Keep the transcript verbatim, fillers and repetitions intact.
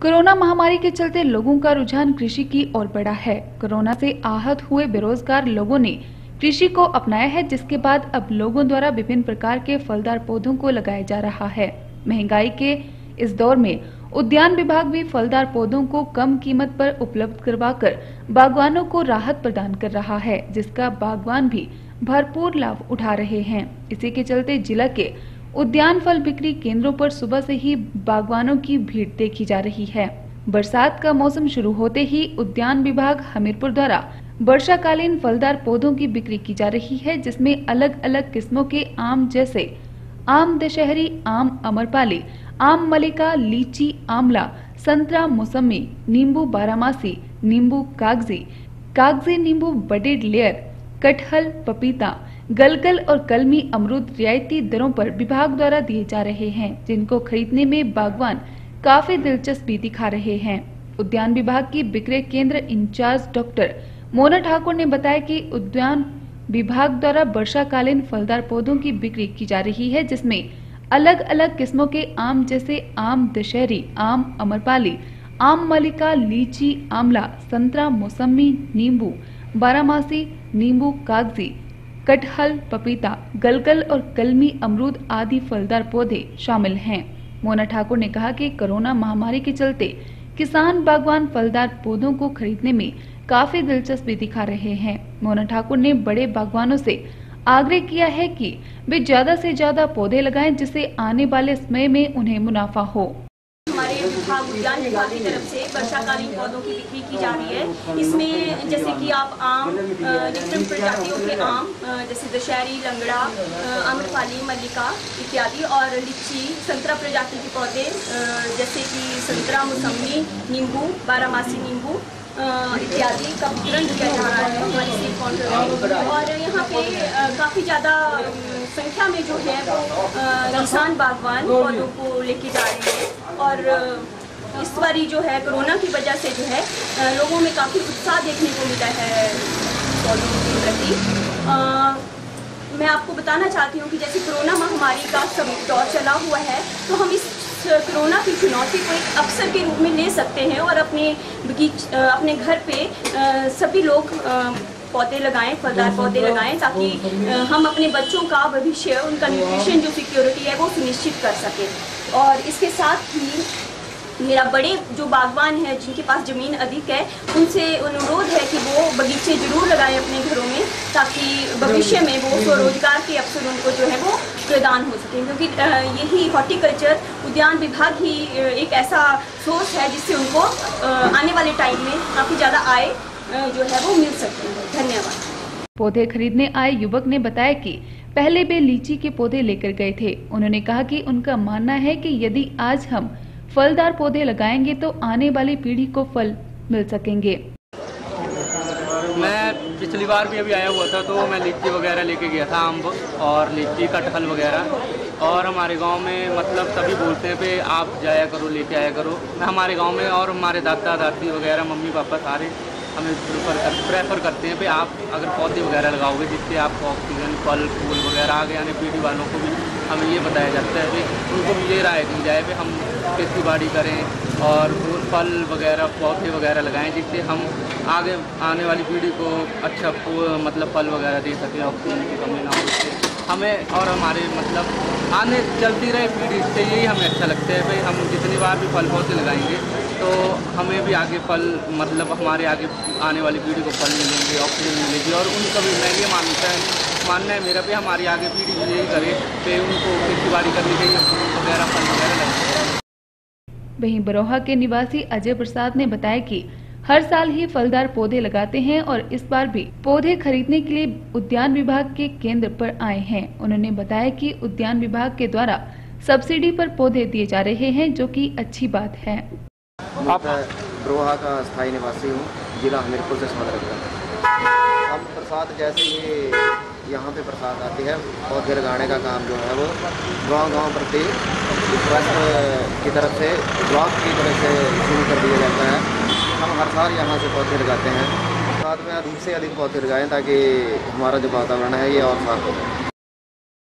Corona महामारी के चलते लोगों का रुझान कृषि की ओर बढ़ा है। कोरोना से आहत हुए बेरोजगार लोगों ने कृषि को अपनाया है, जिसके बाद अब लोगों द्वारा विभिन्न प्रकार के फलदार पौधों को लगाया जा रहा है। महंगाई के इस दौर में उद्यान विभाग भी फलदार पौधों को कम कीमत पर उपलब्ध करवाकर बागवानों को राहत प्रदान कर रहा है, जिसका बागवान भी भरपूर लाभ उठा रहे हैं। इसी के चलते जिला के उद्यान फल बिक्री केंद्रों पर सुबह से ही बागवानों की भीड़ देखी जा रही है। बरसात का मौसम शुरू होते ही उद्यान विभाग हमीरपुर द्वारा वर्षाकालीन फलदार पौधों की बिक्री की जा रही है, जिसमें अलग अलग किस्मों के आम जैसे आम दशहरी, आम अमरपाली, आम मलिका, लीची, आमला, संतरा, मौसमी, नींबू बारहमासी, नींबू कागजी, कागजी नींबू, बड़े लेयर, कटहल, पपीता, गलगल और कलमी अमरूद रियायती दरों पर विभाग द्वारा दिए जा रहे हैं, जिनको खरीदने में बागवान काफी दिलचस्पी दिखा रहे हैं। उद्यान विभाग की विक्रय केंद्र इंचार्ज डॉक्टर मोना ठाकुर ने बताया कि उद्यान विभाग द्वारा वर्षाकालीन फलदार पौधों की बिक्री की जा रही है, जिसमें अलग अलग किस्मों के आम जैसे आम दशहरी, आम अमरपाली, आम मलिका, लीची, आमला, संतरा, मौसमी, नींबू बारहमासी, नींबू कागजी, कटहल, पपीता, गलगल और कलमी अमरूद आदि फलदार पौधे शामिल हैं। मोना ठाकुर ने कहा कि कोरोना महामारी के चलते किसान बागवान फलदार पौधों को खरीदने में काफी दिलचस्पी दिखा रहे हैं। मोना ठाकुर ने बड़े बागवानों से आग्रह किया है कि वे ज्यादा से ज्यादा पौधे लगाएं, जिससे आने वाले समय में उन्हें मुनाफा हो। हमारे विभाग उद्यान विभाग की तरफ से वर्षाकालीन पौधों की बिक्री की जा रही है। इसमें जैसे कि आप आम, डिफरेंट प्रजातियों के आम जैसे दशहरी, लंगड़ा, आम्रपाली, मल्लिका इत्यादि, और लीची, संतरा प्रजाति के पौधे जैसे कि संतरा, मौसमी, नींबू, बारहमासी नींबू इत्यादि का वितरण किया जा रहा है हमारी सीड काउंटर में। और यहाँ पे काफ़ी ज़्यादा संख्या में जो है वो किसान बागवान पौधों को लेके जा रहे हैं। और इस बारी जो है कोरोना की वजह से जो है लोगों में काफ़ी उत्साह देखने को मिला है पौधों के प्रति। मैं आपको बताना चाहती हूँ कि जैसे कोरोना महामारी का सब दौर चला हुआ है, तो हम इस कोरोना की चुनौती को एक अवसर के रूप में ले सकते हैं और अपने बगीच अपने घर पे सभी लोग पौधे लगाएं, फलदार पौधे लगाएं, ताकि हम अपने बच्चों का भविष्य, उनका न्यूट्रिशन जो सिक्योरिटी है वो सुनिश्चित कर सकें। और इसके साथ ही मेरा बड़े जो बागवान हैं जिनके पास ज़मीन अधिक है, उनसे अनुरोध है कि वो बगीचे ज़रूर लगाएं अपने घरों में, ताकि भविष्य में वो स्वरोजगार के अवसर उनको जो है वो प्रदान हो सकें। क्योंकि यही हॉर्टिकल्चर उद्यान विभाग ही एक ऐसा सोर्स है जिससे उनको आने वाले टाइम में काफ़ी ज़्यादा आय जो है वो मिल सकती है। धन्यवाद। पौधे खरीदने आए युवक ने बताया कि पहले वे लीची के पौधे लेकर गए थे। उन्होंने कहा कि उनका मानना है कि यदि आज हम फलदार पौधे लगाएंगे तो आने वाली पीढ़ी को फल मिल सकेंगे। मैं पिछली बार भी अभी आया हुआ था, तो मैं लीची वगैरह लेके गया था, आम और लीची, कटहल वगैरह। और हमारे गांव में मतलब सभी बोलते हैं कि आप जाया करो, लेके आया करो। मैं हमारे गांव में और हमारे दादा दादी वगैरह, मम्मी पापा सारे हमें प्रेफर कर, प्रेफर करते हैं कि आप अगर पौधे वगैरह लगाओगे जिससे आपको ऑक्सीजन, फल फूल वगैरह आगे आने पीढ़ी वालों को भी हमें ये बताया जाता है कि उनको भी ये राय दी जाए कि हम खेती बाड़ी करें और फल वगैरह पौधे वगैरह लगाएं, जिससे हम आगे आने वाली पीढ़ी को अच्छा मतलब फल वगैरह दे सकें, ऑक्सीजन की कमी ना हो उससे हमें और हमारे मतलब आने चलती रहे पीढ़ी। से यही हमें अच्छा लगता है भाई, हम जितनी बार भी फल पौधे लगाएंगे तो हमें भी आगे फल मतलब हमारे आगे आने वाली पीढ़ी को फल मिलेंगे, ऑक्सीजन मिलेगी। और उनका भी मैं ये मानता है मानना है मेरा भी, हमारी आगे पीढ़ी भी यही करे कि उनको खेती बाड़ी करनी चाहिए, वगैरह फल वगैरह लगाए। वहीं बरोहा के निवासी अजय प्रसाद ने बताया कि हर साल ही फलदार पौधे लगाते हैं और इस बार भी पौधे खरीदने के लिए उद्यान विभाग के केंद्र पर आए हैं। उन्होंने बताया कि उद्यान विभाग के द्वारा सब्सिडी पर पौधे दिए जा रहे हैं, जो कि अच्छी बात है। आप बरोहा का स्थायी निवासी हूँ, जिला हमीरपुर से संबंध रखता है। हम प्रसाद जैसे ये यहाँ पे प्रसाद आती है, पौधे लगाने का काम जो है वो गांव गांव प्रति ट्रस्ट की तरफ से, ब्लॉक की तरफ से शुरू कर दिया जाता है। हम हर साल यहाँ से पौधे लगाते हैं। साथ में अधिक से अधिक पौधे लगाएं ताकि हमारा जो वातावरण है ये और साफ हो जाए।